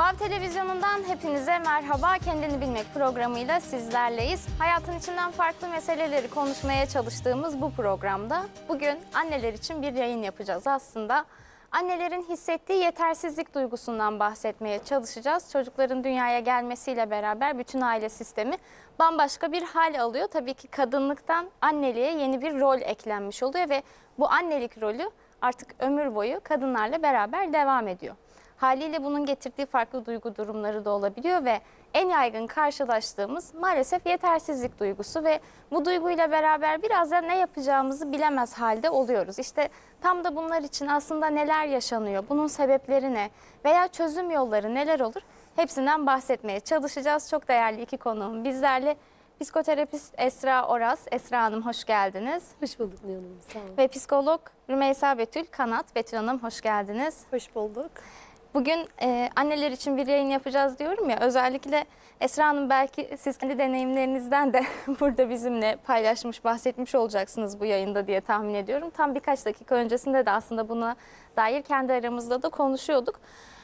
Vav Televizyonu'ndan hepinize merhaba. Kendini Bilmek programıyla sizlerleyiz. Hayatın içinden farklı meseleleri konuşmaya çalıştığımız bu programda bugün anneler için bir yayın yapacağız. Aslında annelerin hissettiği yetersizlik duygusundan bahsetmeye çalışacağız. Çocukların dünyaya gelmesiyle beraber bütün aile sistemi bambaşka bir hal alıyor. Tabii ki kadınlıktan anneliğe yeni bir rol eklenmiş oluyor ve bu annelik rolü artık ömür boyu kadınlarla beraber devam ediyor. Haliyle bunun getirdiği farklı duygu durumları da olabiliyor ve en yaygın karşılaştığımız maalesef yetersizlik duygusu ve bu duyguyla beraber biraz da ne yapacağımızı bilemez halde oluyoruz. İşte tam da bunlar için aslında neler yaşanıyor, bunun sebepleri ne veya çözüm yolları neler olur hepsinden bahsetmeye çalışacağız. Çok değerli iki konuğum bizlerle. Psikoterapist Esra Oraz. Esra Hanım hoş geldiniz. Hoş bulduk Nihan Hanım, sağ olun. Ve psikolog Rümeysa Betül Kanat. Betül Hanım hoş geldiniz. Hoş bulduk. Bugün anneler için bir yayın yapacağız diyorum ya, özellikle Esra Hanım belki siz kendi deneyimlerinizden de burada bizimle paylaşmış, bahsetmiş olacaksınız bu yayında diye tahmin ediyorum. Tam birkaç dakika öncesinde de aslında buna dair kendi aramızda da konuşuyorduk.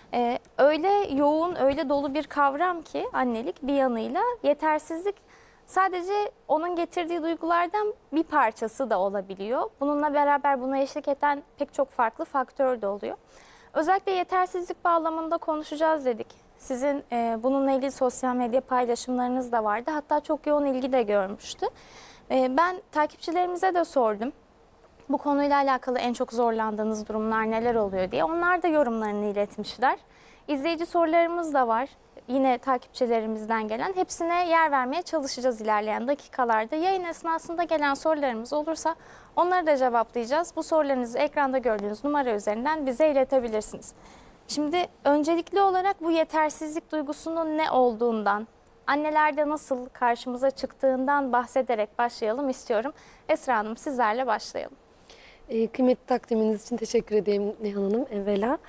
Öyle yoğun, öyle dolu bir kavram ki annelik, bir yanıyla yetersizlik sadece onun getirdiği duygulardan bir parçası da olabiliyor. Bununla beraber buna eşlik eden pek çok farklı faktör de oluyor. Özellikle yetersizlik bağlamında konuşacağız dedik. Sizin bununla ilgili sosyal medya paylaşımlarınız da vardı. Hatta çok yoğun ilgi de görmüştü. Ben takipçilerimize de sordum. Bu konuyla alakalı en çok zorlandığınız durumlar neler oluyor diye. Onlar da yorumlarını iletmişler. İzleyici sorularımız da var. Yine takipçilerimizden gelen. Hepsine yer vermeye çalışacağız ilerleyen dakikalarda. Yayın esnasında gelen sorularımız olursa onları da cevaplayacağız. Bu sorularınızı ekranda gördüğünüz numara üzerinden bize iletebilirsiniz. Şimdi öncelikli olarak bu yetersizlik duygusunun ne olduğundan, annelerde nasıl karşımıza çıktığından bahsederek başlayalım istiyorum. Esra Hanım sizlerle başlayalım. Kıymetli takdiminiz için teşekkür ederim Nihan Hanım evvela.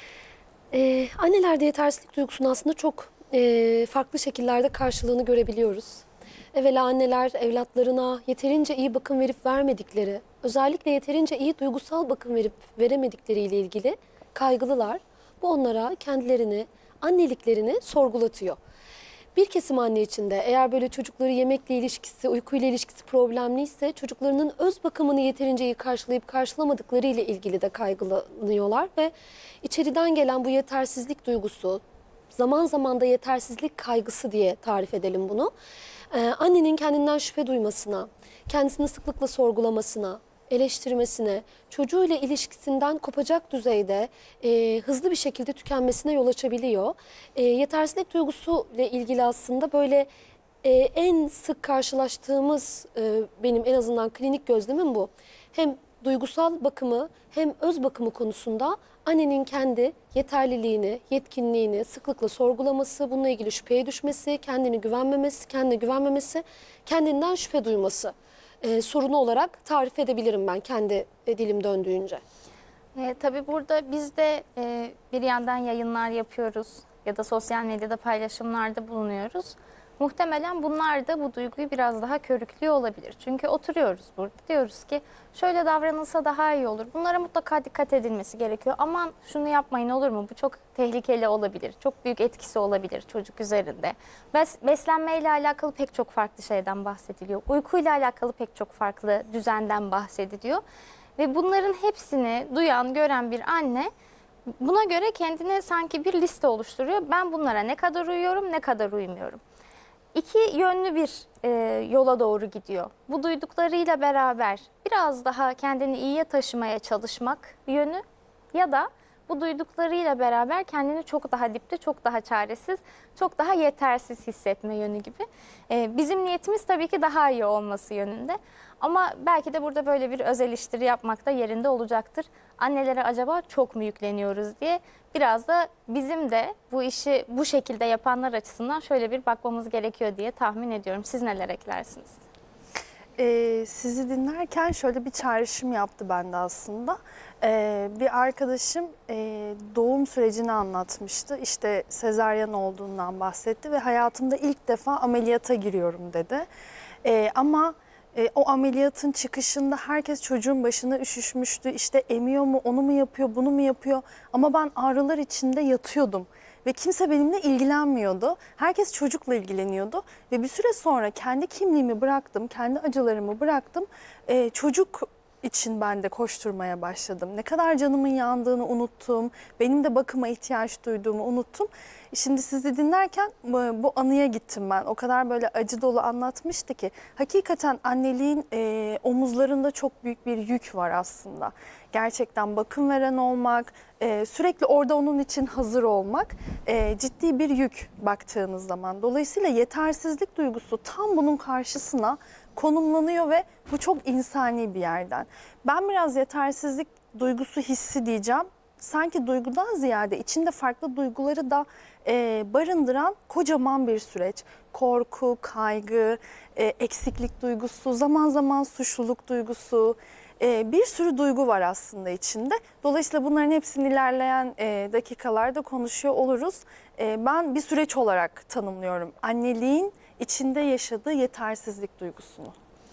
Annelerde yetersizlik duygusunun aslında çok farklı şekillerde karşılığını görebiliyoruz. Evvela anneler evlatlarına yeterince iyi bakım verip vermedikleri, özellikle yeterince iyi duygusal bakım verip veremedikleri ile ilgili kaygılılar. Bu onlara kendilerini, anneliklerini sorgulatıyor. Bir kesim anne için de eğer böyle çocukları yemekle ilişkisi, uykuyla ilişkisi problemliyse çocuklarının öz bakımını yeterince iyi karşılayıp karşılamadıkları ile ilgili de kaygılanıyorlar ve içeriden gelen bu yetersizlik duygusu, zaman zaman da yetersizlik kaygısı diye tarif edelim bunu. Annenin kendinden şüphe duymasına, kendisini sıklıkla sorgulamasına, eleştirmesine, çocuğuyla ilişkisinden kopacak düzeyde hızlı bir şekilde tükenmesine yol açabiliyor. Yetersizlik duygusu ile ilgili aslında böyle en sık karşılaştığımız benim en azından klinik gözlemim bu. Hem duygusal bakımı hem öz bakımı konusunda annenin kendi yeterliliğini, yetkinliğini sıklıkla sorgulaması, bununla ilgili şüpheye düşmesi, kendine güvenmemesi, kendinden şüphe duyması sorunu olarak tarif edebilirim ben kendi dilim döndüğünce. Tabii burada biz de bir yandan yayınlar yapıyoruz ya da sosyal medyada paylaşımlarda bulunuyoruz. Muhtemelen bunlar da bu duyguyu biraz daha körüklüyor olabilir. Çünkü oturuyoruz burada, diyoruz ki şöyle davranılsa daha iyi olur. Bunlara mutlaka dikkat edilmesi gerekiyor. Aman şunu yapmayın olur mu? Bu çok tehlikeli olabilir. Çok büyük etkisi olabilir çocuk üzerinde. Beslenmeyle alakalı pek çok farklı şeyden bahsediliyor. Uykuyla alakalı pek çok farklı düzenden bahsediliyor. Ve bunların hepsini duyan, gören bir anne buna göre kendine sanki bir liste oluşturuyor. Ben bunlara ne kadar uyuyorum, ne kadar uymuyorum. İki yönlü bir yola doğru gidiyor. Bu duyduklarıyla beraber biraz daha kendini iyiye taşımaya çalışmak yönü ya da bu duyduklarıyla beraber kendini çok daha dipte, çok daha çaresiz, çok daha yetersiz hissetme yönü gibi. Bizim niyetimiz tabii ki daha iyi olması yönünde. Ama belki de burada böyle bir öz eleştiri yapmak da yerinde olacaktır. Annelere acaba çok mu yükleniyoruz diye biraz da bizim de bu işi bu şekilde yapanlar açısından şöyle bir bakmamız gerekiyor diye tahmin ediyorum. Siz neler eklersiniz? Sizi dinlerken şöyle bir çağrışım yaptı bende aslında. Bir arkadaşım doğum sürecini anlatmıştı. İşte sezaryen olduğundan bahsetti ve hayatımda ilk defa ameliyata giriyorum dedi. Ama o ameliyatın çıkışında herkes çocuğun başına üşüşmüştü. İşte emiyor mu, onu mu yapıyor, bunu mu yapıyor? Ama ben ağrılar içinde yatıyordum. ve kimse benimle ilgilenmiyordu. Herkes çocukla ilgileniyordu ve bir süre sonra kendi kimliğimi bıraktım, kendi acılarımı bıraktım. Çocuk için ben de koşturmaya başladım. Ne kadar canımın yandığını unuttum. Benim de bakıma ihtiyaç duyduğumu unuttum. Şimdi sizi dinlerken bu anıya gittim ben. O kadar böyle acı dolu anlatmıştı ki. Hakikaten anneliğin omuzlarında çok büyük bir yük var aslında. Gerçekten bakım veren olmak, sürekli orada onun için hazır olmak ciddi bir yük baktığınız zaman. Dolayısıyla yetersizlik duygusu tam bunun karşısına konumlanıyor ve bu çok insani bir yerden. Ben biraz yetersizlik duygusu hissi diyeceğim. Sanki duygudan ziyade içinde farklı duyguları da barındıran kocaman bir süreç. Korku, kaygı, eksiklik duygusu, zaman zaman suçluluk duygusu, bir sürü duygu var aslında içinde. Dolayısıyla bunların hepsini ilerleyen dakikalarda konuşuyor oluruz. Ben bir süreç olarak tanımlıyorum anneliğin içinde yaşadığı yetersizlik duygusunu.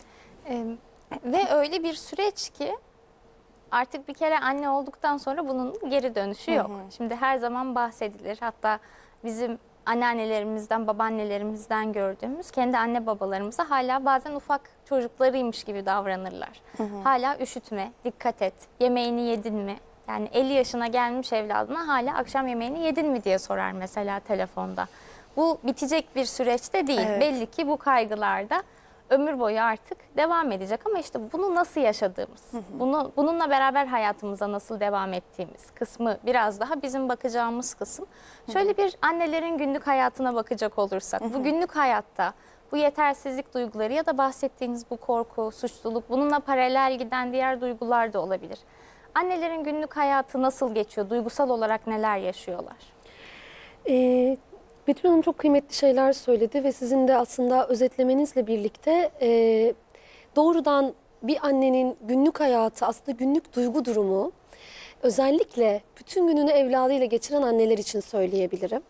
Ve öyle bir süreç ki artık bir kere anne olduktan sonra bunun geri dönüşü yok. Şimdi her zaman bahsedilir. Hatta bizim anneannelerimizden, babaannelerimizden gördüğümüz kendi anne babalarımıza hala bazen ufak çocuklarıymış gibi davranırlar. Hala üşütme, dikkat et, yemeğini yedin mi? Yani 50 yaşına gelmiş evladına hala akşam yemeğini yedin mi diye sorar mesela telefonda. Bu bitecek bir süreçte değil. Evet. Belli ki bu kaygılarda ömür boyu artık devam edecek ama işte bunu nasıl yaşadığımız, bununla beraber hayatımıza nasıl devam ettiğimiz kısmı biraz daha bizim bakacağımız kısım. Şöyle bir annelerin günlük hayatına bakacak olursak, bu günlük hayatta bu yetersizlik duyguları ya da bahsettiğiniz bu korku, suçluluk, bununla paralel giden diğer duygular da olabilir. Annelerin günlük hayatı nasıl geçiyor? Duygusal olarak neler yaşıyorlar? Betül Hanım çok kıymetli şeyler söyledi ve sizin de aslında özetlemenizle birlikte doğrudan bir annenin günlük hayatı, aslında günlük duygu durumu, özellikle bütün gününü evladıyla geçiren anneler için söyleyebilirim.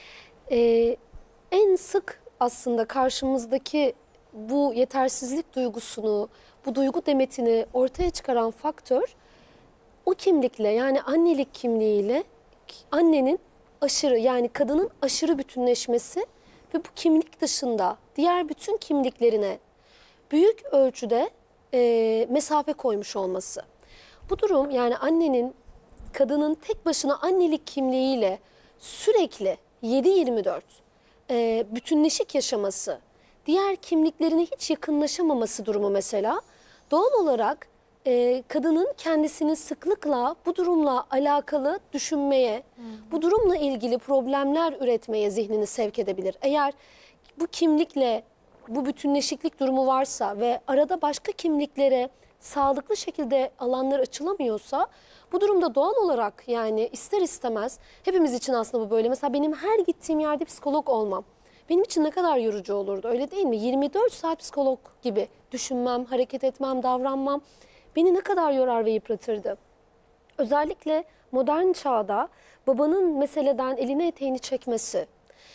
En sık aslında karşımızdaki bu yetersizlik duygusunu, bu duygu demetini ortaya çıkaran faktör o kimlikle, yani annelik kimliğiyle annenin aşırı, yani kadının aşırı bütünleşmesi ve bu kimlik dışında diğer bütün kimliklerine büyük ölçüde mesafe koymuş olması. Bu durum, yani annenin, kadının tek başına annelik kimliğiyle sürekli 7/24 bütünleşik yaşaması, diğer kimliklerine hiç yakınlaşamaması durumu mesela doğal olarak kadının kendisini sıklıkla bu durumla alakalı düşünmeye, bu durumla ilgili problemler üretmeye zihnini sevk edebilir. Eğer bu kimlikle bu bütünleşiklik durumu varsa ve arada başka kimliklere sağlıklı şekilde alanlar açılamıyorsa, bu durumda doğal olarak, yani ister istemez, hepimiz için aslında bu böyle. Mesela benim her gittiğim yerde psikolog olmam benim için ne kadar yorucu olurdu, öyle değil mi? 24 saat psikolog gibi düşünmem, hareket etmem, davranmam beni ne kadar yorar ve yıpratırdı. Özellikle modern çağda babanın meseleden elini eteğini çekmesi,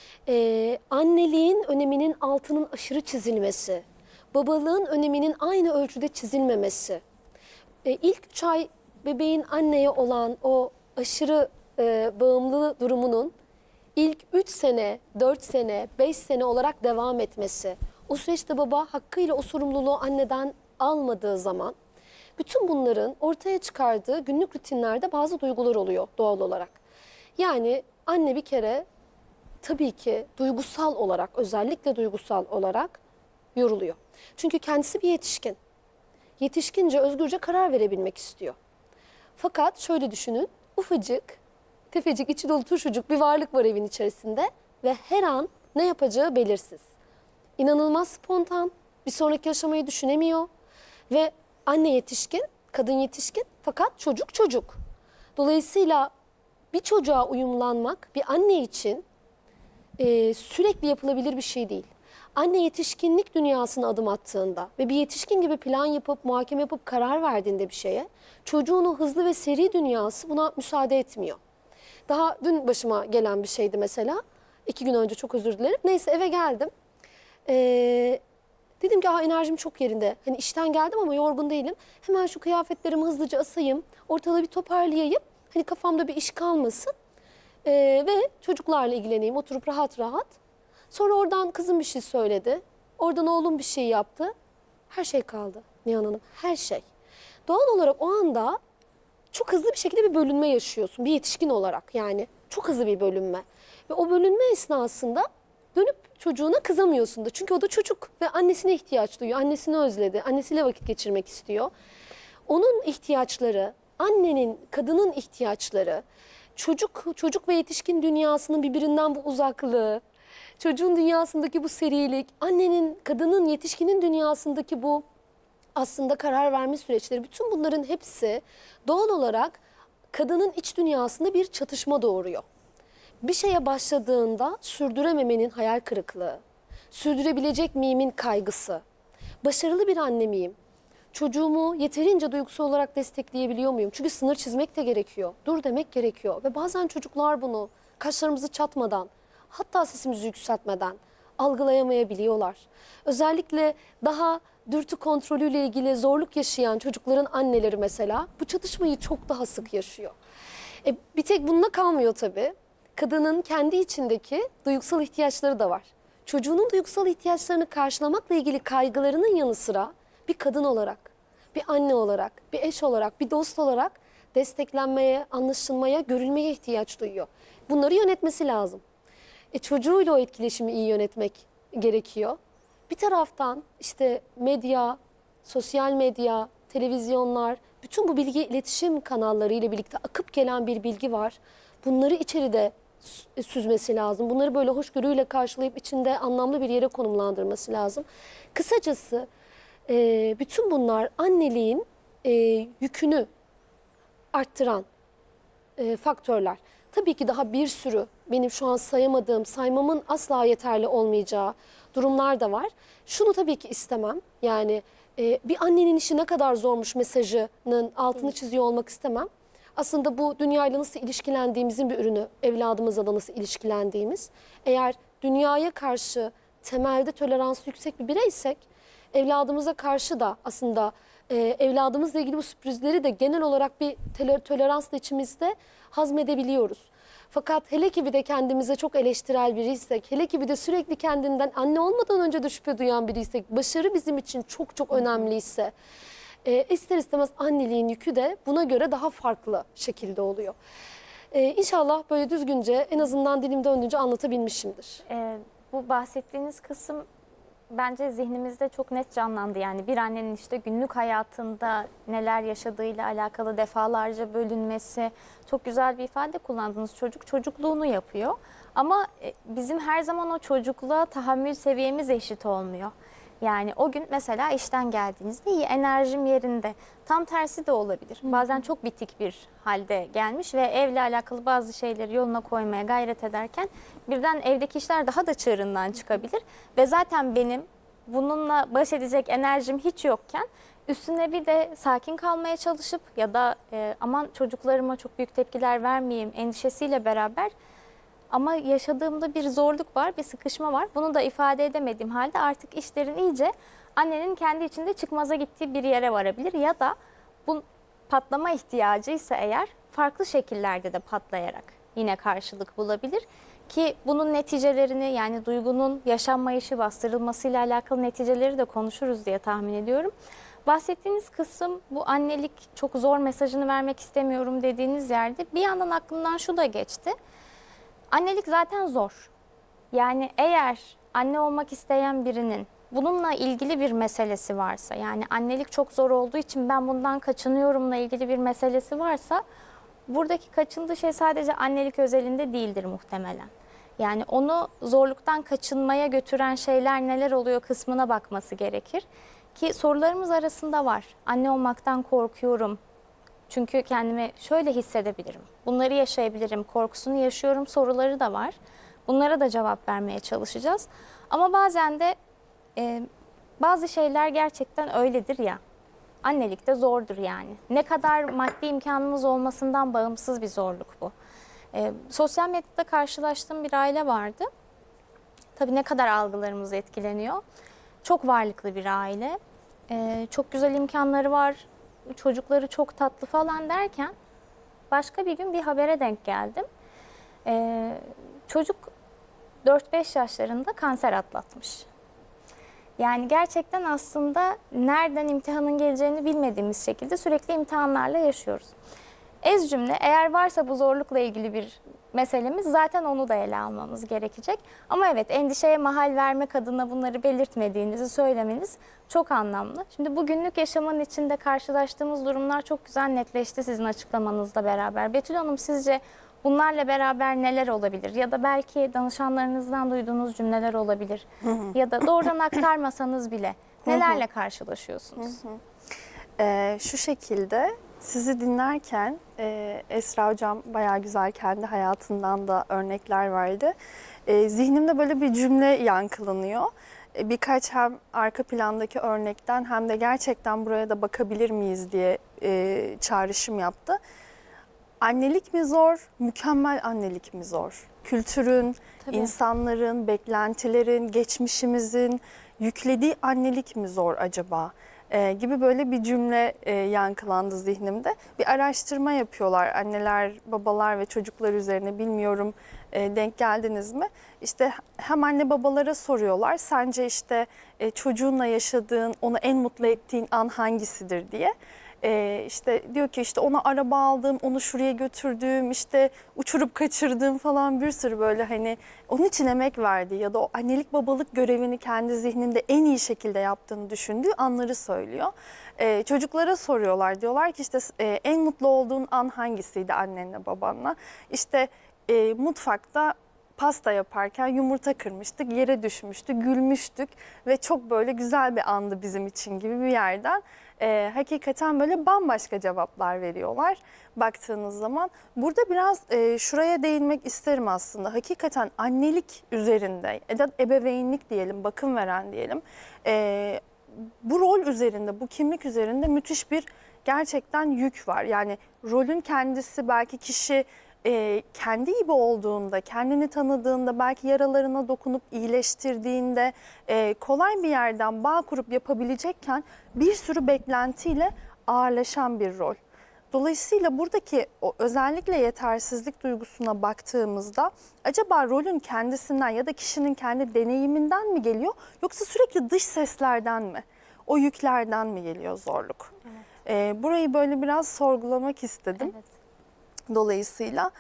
anneliğin öneminin altının aşırı çizilmesi, babalığın öneminin aynı ölçüde çizilmemesi, ilk 3 ay bebeğin anneye olan o aşırı bağımlı durumunun ilk 3 sene, 4 sene, 5 sene olarak devam etmesi, o süreçte baba hakkıyla o sorumluluğu anneden almadığı zaman, bütün bunların ortaya çıkardığı günlük rutinlerde bazı duygular oluyor doğal olarak. Yani anne bir kere tabii ki duygusal olarak, özellikle duygusal olarak yoruluyor. Çünkü kendisi bir yetişkin. Yetişkince özgürce karar verebilmek istiyor. Fakat şöyle düşünün, ufacık, tefecik, içi dolu turşucuk bir varlık var evin içerisinde ve her an ne yapacağı belirsiz. İnanılmaz spontan, bir sonraki aşamayı düşünemiyor ve anne yetişkin, kadın yetişkin fakat çocuk çocuk. Dolayısıyla bir çocuğa uyumlanmak bir anne için sürekli yapılabilir bir şey değil. Anne yetişkinlik dünyasına adım attığında ve bir yetişkin gibi plan yapıp, muhakeme yapıp karar verdiğinde bir şeye, çocuğun o hızlı ve seri dünyası buna müsaade etmiyor. Daha dün başıma gelen bir şeydi mesela. 2 gün önce, çok özür dilerim. Neyse, eve geldim. Dedim ki enerjim çok yerinde. Hani işten geldim ama yorgun değilim. Hemen şu kıyafetlerimi hızlıca asayım. Ortalığı bir toparlayayım. Hani kafamda bir iş kalmasın. Ve çocuklarla ilgileneyim, oturup rahat rahat. Sonra oradan kızım bir şey söyledi. Oradan oğlum bir şey yaptı. Her şey kaldı Nihan Hanım, her şey. Doğal olarak o anda çok hızlı bir şekilde bir bölünme yaşıyorsun. Bir yetişkin olarak yani. Çok hızlı bir bölünme. Ve o bölünme esnasında dönüp çocuğuna kızamıyorsun da. Çünkü o da çocuk ve annesine ihtiyaç duyuyor. Annesini özledi. Annesiyle vakit geçirmek istiyor. Onun ihtiyaçları, annenin, kadının ihtiyaçları, çocuk ve yetişkin dünyasının birbirinden bu uzaklığı, çocuğun dünyasındaki bu serilik, annenin, kadının, yetişkinin dünyasındaki bu aslında karar verme süreçleri, bütün bunların hepsi doğal olarak kadının iç dünyasında bir çatışma doğuruyor. Bir şeye başladığında sürdürememenin hayal kırıklığı, sürdürebilecek miyimin kaygısı, başarılı bir anne miyim? Çocuğumu yeterince duygusal olarak destekleyebiliyor muyum? Çünkü sınır çizmek de gerekiyor, dur demek gerekiyor. Ve bazen çocuklar bunu kaşlarımızı çatmadan, hatta sesimizi yükseltmeden algılayamayabiliyorlar. Özellikle daha dürtü kontrolüyle ilgili zorluk yaşayan çocukların anneleri mesela bu çatışmayı çok daha sık yaşıyor. Bir tek bununla kalmıyor tabii. Kadının kendi içindeki duygusal ihtiyaçları da var. Çocuğunun duygusal ihtiyaçlarını karşılamakla ilgili kaygılarının yanı sıra bir kadın olarak, bir anne olarak, bir eş olarak, bir dost olarak desteklenmeye, anlaşılmaya, görülmeye ihtiyaç duyuyor. Bunları yönetmesi lazım. Çocuğuyla o etkileşimi iyi yönetmek gerekiyor. Bir taraftan işte medya, sosyal medya, televizyonlar, bütün bu bilgi iletişim kanalları ile birlikte akıp gelen bir bilgi var. Bunları içeride süzmesi lazım. Bunları böyle hoşgörüyle karşılayıp içinde anlamlı bir yere konumlandırması lazım. Kısacası bütün bunlar anneliğin yükünü arttıran faktörler. Tabii ki daha bir sürü benim şu an sayamadığım, saymamın asla yeterli olmayacağı durumlar da var. Şunu tabii ki istemem. Yani bir annenin işi ne kadar zormuş mesajının altını çiziyor olmak istemem. Aslında bu dünyayla nasıl ilişkilendiğimizin bir ürünü, evladımızla da nasıl ilişkilendiğimiz. Eğer dünyaya karşı temelde toleransı yüksek bir bireysek, evladımıza karşı da aslında evladımızla ilgili bu sürprizleri de genel olarak bir toleransla içimizde hazmedebiliyoruz. Fakat hele ki bir de kendimize çok eleştirel biriysek, hele ki bir de sürekli kendinden anne olmadan önce de şüphe duyan biriysek, başarı bizim için çok çok önemliyse, ister istemez anneliğin yükü de buna göre daha farklı şekilde oluyor. İnşallah böyle düzgünce, en azından dilim döndüğünce anlatabilmişimdir. Bu bahsettiğiniz kısım bence zihnimizde çok net canlandı. Yani bir annenin işte günlük hayatında neler yaşadığıyla alakalı defalarca bölünmesi, çok güzel bir ifade kullandınız. Çocuk çocukluğunu yapıyor ama bizim her zaman o çocukluğa tahammül seviyemiz eşit olmuyor. Yani o gün mesela işten geldiğinizde iyi, enerjim yerinde. Tam tersi de olabilir. Bazen çok bitik bir halde gelmiş ve evle alakalı bazı şeyleri yoluna koymaya gayret ederken birden evdeki işler daha da çığırından çıkabilir. Ve zaten benim bununla baş edecek enerjim hiç yokken üstüne bir de sakin kalmaya çalışıp ya da aman çocuklarıma çok büyük tepkiler vermeyeyim endişesiyle beraber ama yaşadığımda bir zorluk var, bir sıkışma var. Bunu da ifade edemediğim halde artık işlerin iyice annenin kendi içinde çıkmaza gittiği bir yere varabilir. Ya da bu patlama ihtiyacıysa eğer farklı şekillerde de patlayarak yine karşılık bulabilir. Ki bunun neticelerini yani duygunun yaşanmayışı bastırılmasıyla alakalı neticeleri de konuşuruz diye tahmin ediyorum. Bahsettiğiniz kısım bu annelik çok zor mesajını vermek istemiyorum dediğiniz yerde bir yandan aklımdan şu da geçti. Annelik zaten zor. Yani eğer anne olmak isteyen birinin bununla ilgili bir meselesi varsa, yani annelik çok zor olduğu için ben bundan kaçınıyorumla ilgili bir meselesi varsa, buradaki kaçındığı şey sadece annelik özelinde değildir muhtemelen. Yani onu zorluktan kaçınmaya götüren şeyler neler oluyor kısmına bakması gerekir. Ki sorularımız arasında var. Anne olmaktan korkuyorum. Çünkü kendimi şöyle hissedebilirim. Bunları yaşayabilirim, korkusunu yaşıyorum soruları da var. Bunlara da cevap vermeye çalışacağız. Ama bazen de bazı şeyler gerçekten öyledir ya. Annelik de zordur yani. Ne kadar maddi imkanımız olmasından bağımsız bir zorluk bu. Sosyal medyada karşılaştığım bir aile vardı. Tabii ne kadar algılarımız etkileniyor. Çok varlıklı bir aile. Çok güzel imkanları var. Çocukları çok tatlı falan derken başka bir gün bir habere denk geldim. Çocuk 4-5 yaşlarında kanser atlatmış. Yani gerçekten aslında nereden imtihanın geleceğini bilmediğimiz şekilde sürekli imtihanlarla yaşıyoruz. Ez cümle, eğer varsa bu zorlukla ilgili bir meselemiz, zaten onu da ele almamız gerekecek. Ama evet, endişeye mahal vermek adına bunları belirtmediğinizi söylemeniz çok anlamlı. Şimdi bu günlük yaşamın içinde karşılaştığımız durumlar çok güzel netleşti sizin açıklamanızla beraber. Betül Hanım, sizce bunlarla beraber neler olabilir? Ya da belki danışanlarınızdan duyduğunuz cümleler olabilir. Ya da doğrudan aktarmasanız bile nelerle karşılaşıyorsunuz? Şu şekilde sizi dinlerken Esra Hocam bayağı güzel kendi hayatından da örnekler verdi. Zihnimde böyle bir cümle yankılanıyor. Birkaç hem arka plandaki örnekten hem de gerçekten buraya da bakabilir miyiz diye çağrışım yaptı. Annelik mi zor, mükemmel annelik mi zor? Kültürün, Tabii. insanların, beklentilerin, geçmişimizin yüklediği annelik mi zor acaba? Gibi böyle bir cümle yankılandı zihnimde. Bir araştırma yapıyorlar anneler, babalar ve çocuklar üzerine, bilmiyorum denk geldiniz mi? İşte hem anne babalara soruyorlar, sence işte çocuğunla yaşadığın, onu en mutlu ettiğin an hangisidir diye. İşte diyor ki işte ona araba aldım, onu şuraya götürdüm, işte uçurup kaçırdım falan, bir sürü böyle hani onun için emek verdiği ya da o annelik babalık görevini kendi zihninde en iyi şekilde yaptığını düşündüğü anları söylüyor. Çocuklara soruyorlar, diyorlar ki işte en mutlu olduğun an hangisiydi annenle babanla? İşte mutfakta pasta yaparken yumurta kırmıştık, yere düşmüştü, gülmüştük ve çok böyle güzel bir andı bizim için gibi bir yerden hakikaten böyle bambaşka cevaplar veriyorlar baktığınız zaman. Burada biraz şuraya değinmek isterim aslında. Hakikaten annelik üzerinde ya da ebeveynlik diyelim, bakım veren diyelim. Bu rol üzerinde, bu kimlik üzerinde müthiş bir gerçekten yük var. Yani rolün kendisi, belki kişi kendi gibi olduğunda, kendini tanıdığında, belki yaralarına dokunup iyileştirdiğinde kolay bir yerden bağ kurup yapabilecekken bir sürü beklentiyle ağırlaşan bir rol. Dolayısıyla buradaki o özellikle yetersizlik duygusuna baktığımızda acaba rolün kendisinden ya da kişinin kendi deneyiminden mi geliyor, yoksa sürekli dış seslerden mi, o yüklerden mi geliyor zorluk? Evet. Burayı böyle biraz sorgulamak istedim. Evet. Dolayısıyla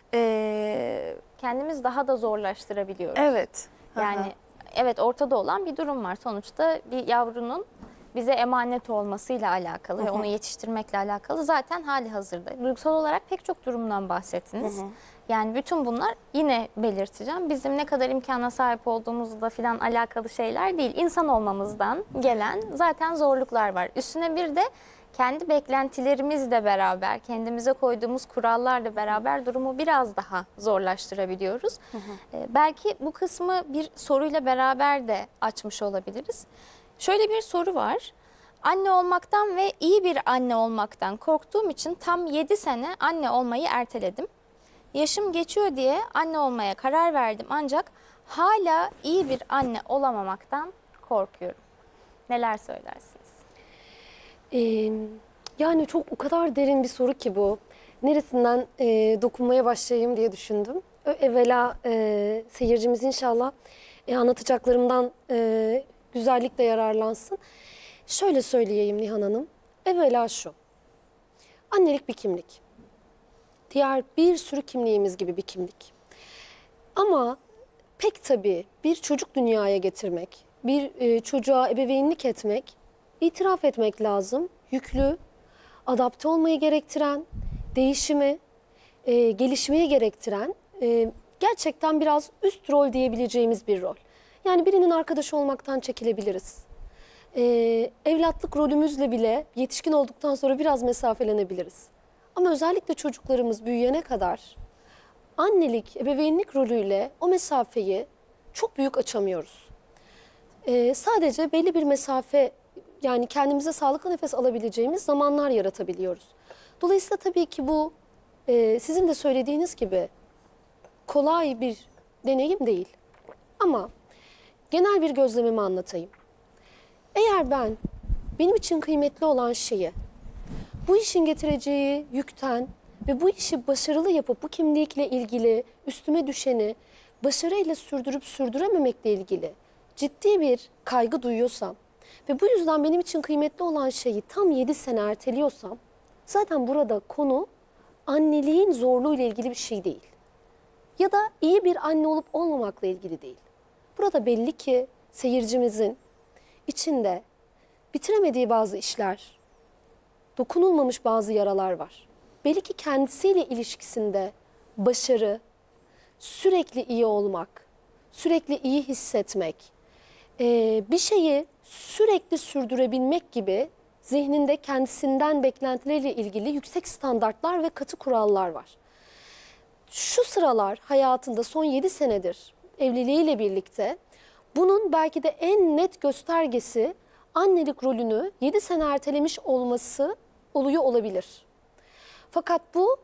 Kendimiz daha da zorlaştırabiliyoruz. evet. Yani evet, ortada olan bir durum var. Sonuçta bir yavrunun bize emanet olmasıyla alakalı ve onu yetiştirmekle alakalı zaten hali hazırda. Duygusal olarak pek çok durumdan bahsettiniz. Yani bütün bunlar, yine belirteceğim, bizim ne kadar imkana sahip olduğumuzla falan alakalı şeyler değil. İnsan olmamızdan gelen zaten zorluklar var. Üstüne bir de kendi beklentilerimizle beraber, kendimize koyduğumuz kurallarla beraber durumu biraz daha zorlaştırabiliyoruz. Belki bu kısmı bir soruyla beraber de açmış olabiliriz. Şöyle bir soru var. Anne olmaktan ve iyi bir anne olmaktan korktuğum için tam 7 sene anne olmayı erteledim. Yaşım geçiyor diye anne olmaya karar verdim, ancak hala iyi bir anne olamamaktan korkuyorum. Neler söylersiniz? Yani çok, o kadar derin bir soru ki bu. Neresinden dokunmaya başlayayım diye düşündüm. Evvela seyircimiz inşallah anlatacaklarımdan güzellikle yararlansın. Şöyle söyleyeyim Nihan Hanım. Evvela şu. Annelik bir kimlik. Diğer bir sürü kimliğimiz gibi bir kimlik. Ama pek tabii bir çocuk dünyaya getirmek, bir çocuğa ebeveynlik etmek, itiraf etmek lazım. Yüklü, adapte olmayı gerektiren, değişimi, gelişmeyi gerektiren, gerçekten biraz üst rol diyebileceğimiz bir rol. Yani birinin arkadaşı olmaktan çekilebiliriz. Evlatlık rolümüzle bile yetişkin olduktan sonra biraz mesafelenebiliriz. Ama özellikle çocuklarımız büyüyene kadar annelik, ebeveynlik rolüyle o mesafeyi çok büyük açamıyoruz. Sadece belli bir mesafe, yani kendimize sağlıklı nefes alabileceğimiz zamanlar yaratabiliyoruz. Dolayısıyla tabii ki bu sizin de söylediğiniz gibi kolay bir deneyim değil. Ama genel bir gözlemimi anlatayım. Eğer benim için kıymetli olan şeyi, bu işin getireceği yükten Ve bu işi başarılı yapıp bu kimlikle ilgili üstüme düşeni başarıyla sürdürüp sürdürememekle ilgili ciddi bir kaygı duyuyorsam ve bu yüzden benim için kıymetli olan şeyi tam 7 sene erteliyorsam zaten burada konu anneliğin zorluğuyla ilgili bir şey değil. Ya da iyi bir anne olup olmamakla ilgili değil. Burada belli ki seyircimizin içinde bitiremediği bazı işler, dokunulmamış bazı yaralar var. Belli ki kendisiyle ilişkisinde başarı, sürekli iyi olmak, sürekli iyi hissetmek, bir şeyi sürekli sürdürebilmek gibi zihninde kendisinden beklentileriyle ilgili yüksek standartlar ve katı kurallar var. Şu sıralar hayatında son 7 senedir evliliğiyle birlikte bunun belki de en net göstergesi annelik rolünü 7 sene ertelemiş olması oluyor olabilir. Fakat bu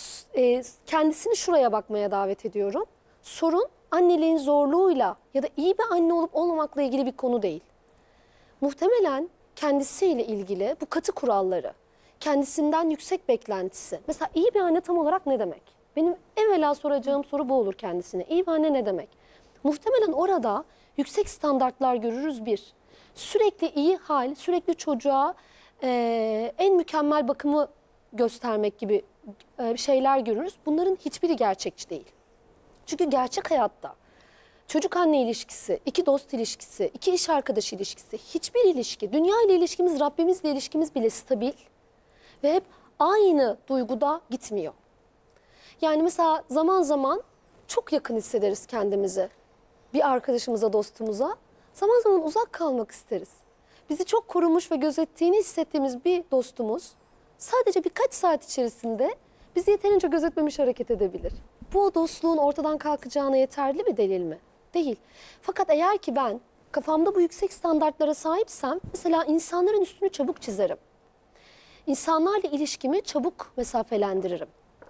kendisini şuraya bakmaya davet ediyorum. Sorun anneliğin zorluğuyla ya da iyi bir anne olup olmamakla ilgili bir konu değil. Muhtemelen kendisiyle ilgili bu katı kuralları, kendisinden yüksek beklentisi. Mesela iyi bir anne tam olarak ne demek? Benim evvela soracağım soru bu olur kendisine. İyi bir anne ne demek? Muhtemelen orada yüksek standartlar görürüz bir. Sürekli iyi hal, sürekli çocuğa en mükemmel bakımı göstermek gibi şeyler görürüz. Bunların hiçbiri gerçekçi değil. Çünkü gerçek hayatta çocuk anne ilişkisi, iki dost ilişkisi, iki iş arkadaşı ilişkisi, hiçbir ilişki, dünya ile ilişkimiz, Rabbimizle ilişkimiz bile stabil ve hep aynı duyguda gitmiyor. Yani mesela zaman zaman çok yakın hissederiz kendimizi bir arkadaşımıza, dostumuza. Zaman zaman uzak kalmak isteriz. Bizi çok korumuş ve gözettiğini hissettiğimiz bir dostumuz sadece birkaç saat içerisinde bizi yeterince gözetmemiş hareket edebilir. Bu o dostluğun ortadan kalkacağına yeterli bir delil mi? Değil. Fakat eğer ki ben kafamda bu yüksek standartlara sahipsem mesela insanların üstünü çabuk çizerim. İnsanlarla ilişkimi çabuk mesafelendiririm.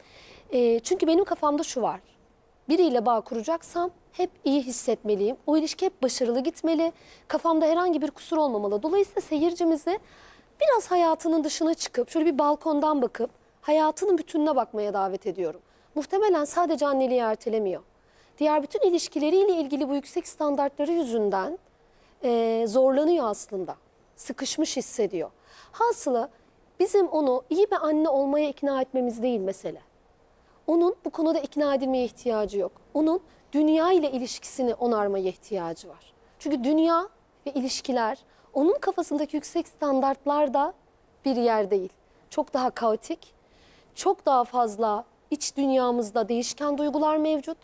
Çünkü benim kafamda şu var. Biriyle bağ kuracaksam hep iyi hissetmeliyim. O ilişki hep başarılı gitmeli. Kafamda herhangi bir kusur olmamalı. Dolayısıyla seyircimizi biraz hayatının dışına çıkıp şöyle bir balkondan bakıp hayatının bütününe bakmaya davet ediyorum. Muhtemelen sadece anneliği ertelemiyor. Diğer bütün ilişkileriyle ilgili bu yüksek standartları yüzünden zorlanıyor aslında. Sıkışmış hissediyor. Hasılı bizim onu iyi bir anne olmaya ikna etmemiz değil mesele. Onun bu konuda ikna edilmeye ihtiyacı yok. Onun dünya ile ilişkisini onarmaya ihtiyacı var. Çünkü dünya ve ilişkiler onun kafasındaki yüksek standartlarda bir yer değil. Çok daha kaotik, çok daha fazla iç dünyamızda değişken duygular mevcut.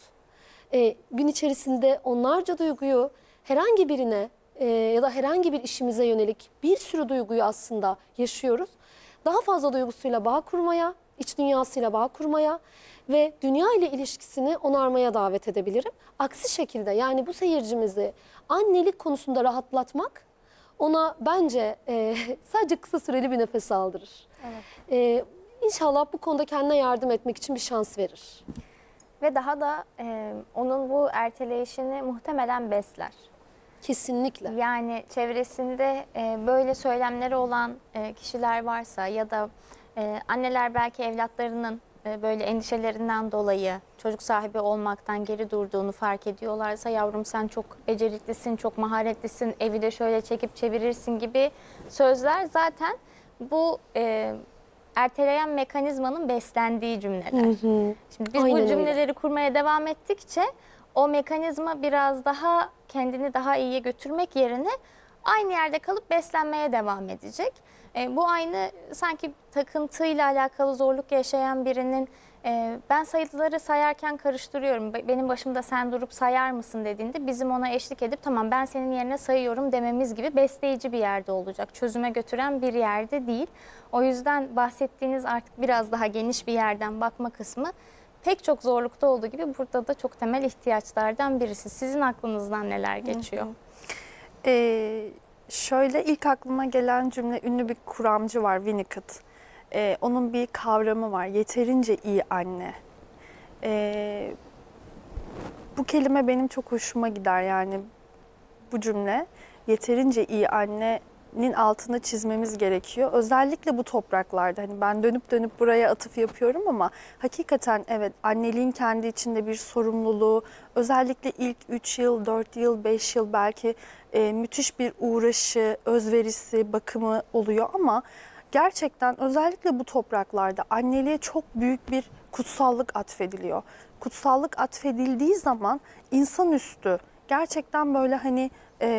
Gün içerisinde onlarca duyguyu herhangi birine ya da herhangi bir işimize yönelik bir sürü duyguyu aslında yaşıyoruz. Daha fazla duygusuyla bağ kurmaya, iç dünyasıyla bağ kurmaya ve dünya ile ilişkisini onarmaya davet edebilirim. Aksi şekilde yani bu seyircimizi annelik konusunda rahatlatmak ona bence sadece kısa süreli bir nefes aldırır. Evet. İnşallah bu konuda kendine yardım etmek için bir şans verir. Ve daha da onun bu erteleyişini muhtemelen besler. Kesinlikle. Yani çevresinde böyle söylemleri olan kişiler varsa ya da anneler belki evlatlarının böyle endişelerinden dolayı çocuk sahibi olmaktan geri durduğunu fark ediyorlarsa yavrum sen çok beceriklisin, çok maharetlisin, evi de şöyle çekip çevirirsin gibi sözler zaten bu erteleyen mekanizmanın beslendiği cümleler. Hı hı. Şimdi biz Aynen bu cümleleri öyle. kurmaya devam ettikçe o mekanizma biraz daha kendini daha iyiye götürmek yerine aynı yerde kalıp beslenmeye devam edecek. Bu aynı sanki takıntıyla alakalı zorluk yaşayan birinin ben sayıları sayarken karıştırıyorum. Benim başımda sen durup sayar mısın dediğinde bizim ona eşlik edip tamam ben senin yerine sayıyorum dememiz gibi besleyici bir yerde olacak. Çözüme götüren bir yerde değil. O yüzden bahsettiğiniz artık biraz daha geniş bir yerden bakma kısmı pek çok zorlukta olduğu gibi burada da çok temel ihtiyaçlardan birisi. Sizin aklınızdan neler geçiyor? Şöyle ilk aklıma gelen cümle ünlü bir kuramcı var Winnicott. Onun bir kavramı var. Yeterince iyi anne. Bu kelime benim çok hoşuma gider yani bu cümle. Yeterince iyi anne altını çizmemiz gerekiyor. Özellikle bu topraklarda, hani ben dönüp dönüp buraya atıf yapıyorum ama hakikaten evet, anneliğin kendi içinde bir sorumluluğu, özellikle ilk 3 yıl, 4 yıl, 5 yıl belki müthiş bir uğraşı, özverisi, bakımı oluyor ama gerçekten özellikle bu topraklarda anneliğe çok büyük bir kutsallık atfediliyor. Kutsallık atfedildiği zaman insanüstü, gerçekten böyle hani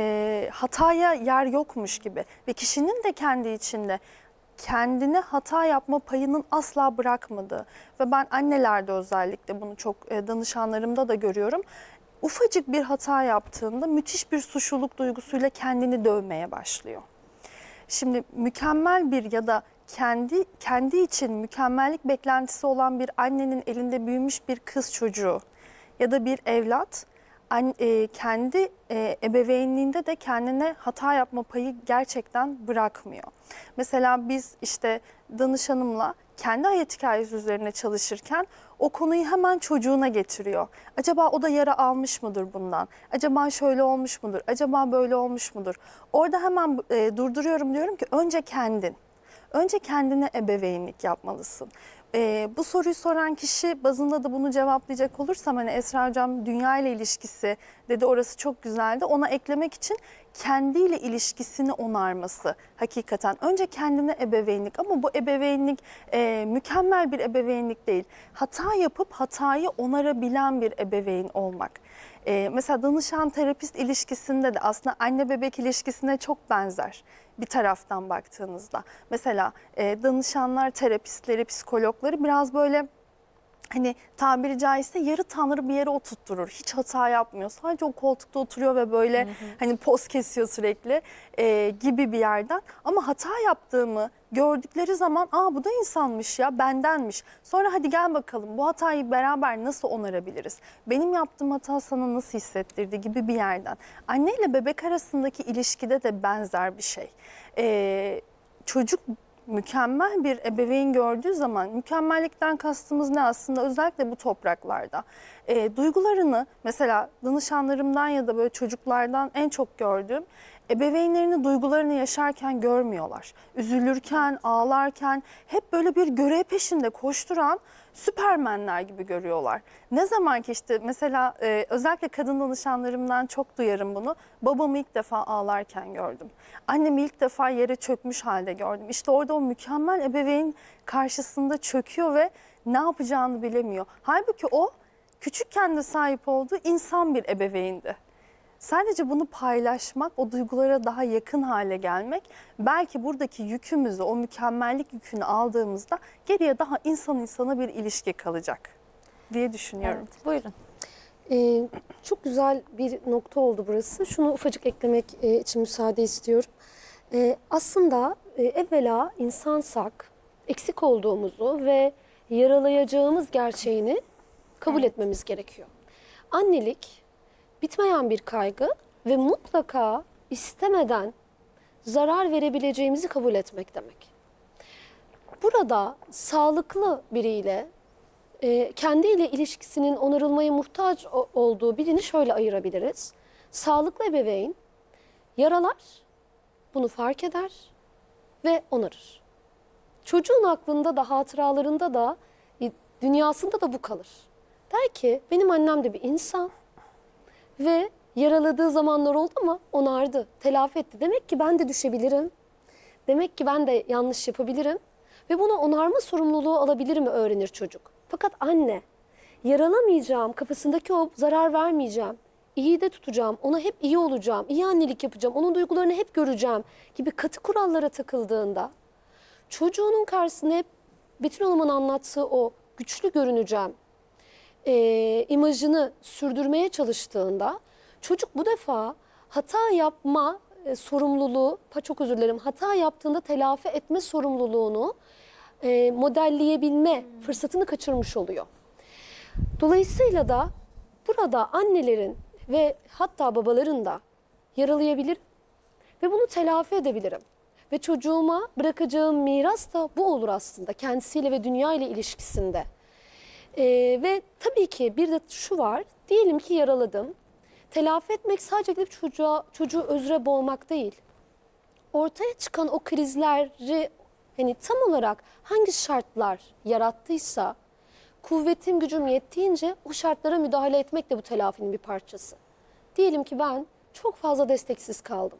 hataya yer yokmuş gibi ve kişinin de kendi içinde kendine hata yapma payının asla bırakmadığı ve ben annelerde özellikle bunu çok danışanlarımda da görüyorum. Ufacık bir hata yaptığında müthiş bir suçluluk duygusuyla kendini dövmeye başlıyor. Şimdi mükemmel bir ya da kendi için mükemmellik beklentisi olan bir annenin elinde büyümüş bir kız çocuğu ya da bir evlat kendi ebeveynliğinde de kendine hata yapma payı gerçekten bırakmıyor. Mesela biz işte danışanımla kendi hayat hikayesi üzerine çalışırken o konuyu hemen çocuğuna getiriyor. Acaba o da yara almış mıdır bundan? Acaba şöyle olmuş mudur? Acaba böyle olmuş mudur? Orada hemen durduruyorum, diyorum ki önce kendin. Önce kendine ebeveynlik yapmalısın. Bu soruyu soran kişi bazında da bunu cevaplayacak olursam, hani Esra Hocam dünya ile ilişkisi dedi, orası çok güzeldi. Ona eklemek için kendiyle ilişkisini onarması hakikaten. Önce kendine ebeveynlik, ama bu ebeveynlik mükemmel bir ebeveynlik değil. Hata yapıp hatayı onarabilen bir ebeveyn olmak. Mesela danışan terapist ilişkisinde de aslında anne bebek ilişkisine çok benzer bir taraftan baktığınızda. Mesela danışanlar, terapistleri, psikologları biraz böyle hani tabiri caizse yarı tanrı bir yere oturtturur. Hiç hata yapmıyor. Sadece o koltukta oturuyor ve böyle hani poz kesiyor sürekli gibi bir yerden. Ama hata yaptığımı gördükleri zaman, aa bu da insanmış ya, bendenmiş. Sonra hadi gel bakalım bu hatayı beraber nasıl onarabiliriz? Benim yaptığım hata sana nasıl hissettirdi gibi bir yerden. Anne ile bebek arasındaki ilişkide de benzer bir şey. Çocuk mükemmel bir ebeveyn gördüğü zaman, mükemmellikten kastımız ne aslında, özellikle bu topraklarda duygularını, mesela danışanlarımdan ya da böyle çocuklardan en çok gördüğüm, ebeveynlerini duygularını yaşarken görmüyorlar. Üzülürken, ağlarken hep böyle bir görev peşinde koşturan süpermenler gibi görüyorlar. Ne zaman ki işte mesela özellikle kadın danışanlarımdan çok duyarım bunu. Babamı ilk defa ağlarken gördüm. Annemi ilk defa yere çökmüş halde gördüm. İşte orada o mükemmel ebeveyn karşısında çöküyor ve ne yapacağını bilemiyor. Halbuki o küçükken de sahip olduğu insan bir ebeveyndi. Sadece bunu paylaşmak, o duygulara daha yakın hale gelmek, belki buradaki yükümüzü, o mükemmellik yükünü aldığımızda geriye daha insan insana bir ilişki kalacak diye düşünüyorum. Evet, buyurun. Çok güzel bir nokta oldu burası. Şunu ufacık eklemek için müsaade istiyorum. Aslında evvela insansak eksik olduğumuzu ve yaralayacağımız gerçeğini kabul etmemiz gerekiyor. Annelik bitmeyen bir kaygı ve mutlaka istemeden zarar verebileceğimizi kabul etmek demek. Burada sağlıklı biriyle kendiyle ilişkisinin onarılmaya muhtaç olduğu birini şöyle ayırabiliriz. Sağlıklı ebeveyn yaralar, bunu fark eder ve onarır. Çocuğun aklında da, hatıralarında da, dünyasında da bu kalır. Der ki benim annem de bir insan ve yaraladığı zamanlar oldu ama onardı, telafi etti. Demek ki ben de düşebilirim. Demek ki ben de yanlış yapabilirim ve bunu onarma sorumluluğu alabilirim öğrenir çocuk. Fakat anne, yaralamayacağım, kafasındaki o zarar vermeyeceğim, iyi de tutacağım, ona hep iyi olacağım, iyi annelik yapacağım, onun duygularını hep göreceğim gibi katı kurallara takıldığında çocuğunun karşısında hep Betül Hanım'ın anlattığı o güçlü görüneceğim imajını sürdürmeye çalıştığında çocuk bu defa hata yapma sorumluluğu, çok özür dilerim, hata yaptığında telafi etme sorumluluğunu modelleyebilme fırsatını kaçırmış oluyor. Dolayısıyla da burada annelerin ve hatta babaların da yaralayabilir ve bunu telafi edebilirim. Ve çocuğuma bırakacağım miras da bu olur aslında, kendisiyle ve dünya ile ilişkisinde. Ve tabii ki bir de şu var, diyelim ki yaraladım. Telafi etmek sadece gidip çocuğu özre boğmak değil. ortaya çıkan o krizleri hani tam olarak hangi şartlar yarattıysa kuvvetim gücüm yettiğince o şartlara müdahale etmek de bu telafinin bir parçası. Diyelim ki ben çok fazla desteksiz kaldım.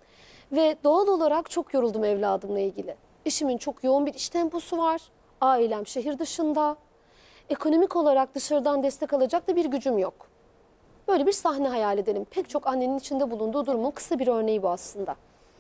Ve doğal olarak çok yoruldum evladımla ilgili. Eşimin çok yoğun bir iş temposu var. Ailem şehir dışında. Ekonomik olarak dışarıdan destek alacak da bir gücüm yok. Böyle bir sahne hayal edelim. Pek çok annenin içinde bulunduğu durumun kısa bir örneği bu aslında.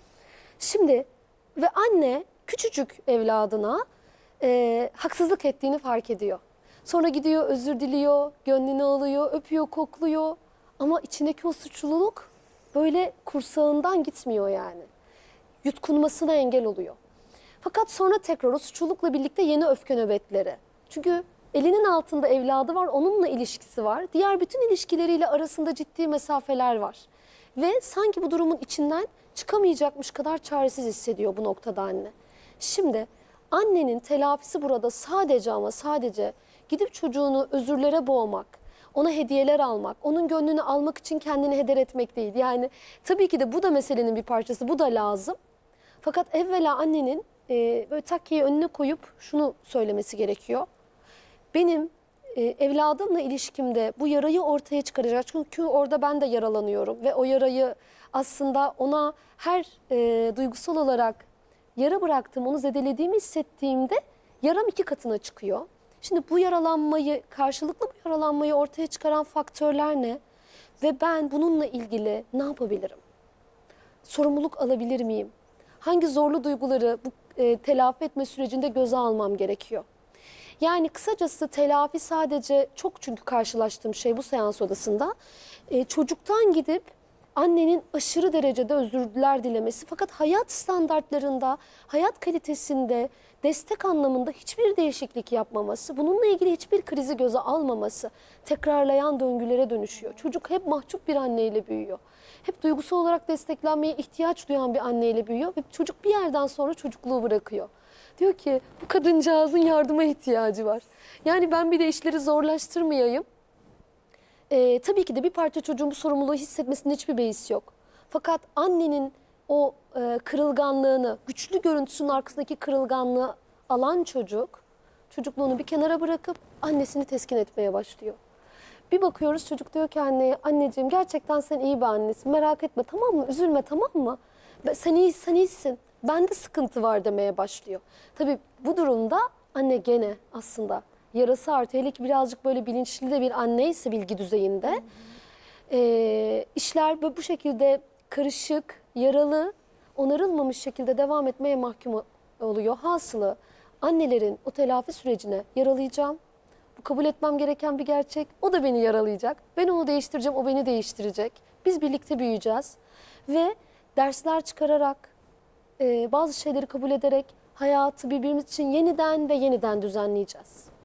Şimdi ve anne küçücük evladına haksızlık ettiğini fark ediyor. Sonra gidiyor, özür diliyor, gönlünü alıyor, öpüyor, kokluyor. Ama içindeki o suçluluk böyle kursağından gitmiyor yani. Yutkunmasına engel oluyor. Fakat sonra tekrar o suçlulukla birlikte yeni öfke nöbetleri. Çünkü elinin altında evladı var, onunla ilişkisi var. Diğer bütün ilişkileriyle arasında ciddi mesafeler var. Ve sanki bu durumun içinden çıkamayacakmış kadar çaresiz hissediyor bu noktada anne. Şimdi annenin telafisi burada sadece ama sadece gidip çocuğunu özürlere boğmak, ona hediyeler almak, onun gönlünü almak için kendini heder etmek değil. Yani tabii ki de bu da meselenin bir parçası, bu da lazım. Fakat evvela annenin böyle takkiyi önüne koyup şunu söylemesi gerekiyor. Benim evladımla ilişkimde bu yarayı ortaya çıkaracak. Çünkü orada ben de yaralanıyorum ve o yarayı aslında ona her duygusal olarak yara bıraktığım, onu zedelediğimi hissettiğimde yaram 2 katına çıkıyor. Şimdi bu yaralanmayı, karşılıklı bu yaralanmayı ortaya çıkaran faktörler ne? Ve ben bununla ilgili ne yapabilirim? Sorumluluk alabilir miyim? Hangi zorlu duyguları bu telafi etme sürecinde göze almam gerekiyor? Yani kısacası telafi sadece çok çünkü karşılaştığım şey bu seans odasında çocuktan gidip annenin aşırı derecede özürler dilemesi fakat hayat standartlarında, hayat kalitesinde, destek anlamında hiçbir değişiklik yapmaması, bununla ilgili hiçbir krizi göze almaması tekrarlayan döngülere dönüşüyor. Çocuk hep mahcup bir anneyle büyüyor. Hep duygusal olarak desteklenmeye ihtiyaç duyan bir anneyle büyüyor ve çocuk bir yerden sonra çocukluğu bırakıyor. Diyor ki bu kadıncağızın yardıma ihtiyacı var. Yani ben bir de işleri zorlaştırmayayım. Tabii ki de bir parça çocuğun bu sorumluluğu hissetmesinin hiçbir beis yok. Fakat annenin o kırılganlığını, güçlü görüntüsünün arkasındaki kırılganlığı alan çocuk, çocukluğunu bir kenara bırakıp annesini teskin etmeye başlıyor. Bir bakıyoruz çocuk diyor ki anneye, anneciğim gerçekten sen iyi bir annesin, merak etme tamam mı, üzülme tamam mı? Sen iyisin, bende sıkıntı var demeye başlıyor. Tabii bu durumda anne gene aslında yarası artıyor. Hele ki birazcık böyle bilinçli de bir anneyse bilgi düzeyinde. İşler böyle bu şekilde karışık, yaralı, onarılmamış şekilde devam etmeye mahkum oluyor. Hasılı annelerin o telafi sürecine yaralayacağım. Bu kabul etmem gereken bir gerçek. O da beni yaralayacak. Ben onu değiştireceğim, o beni değiştirecek. Biz birlikte büyüyeceğiz. Ve dersler çıkararak, bazı şeyleri kabul ederek hayatı birbirimiz için yeniden ve yeniden düzenleyeceğiz.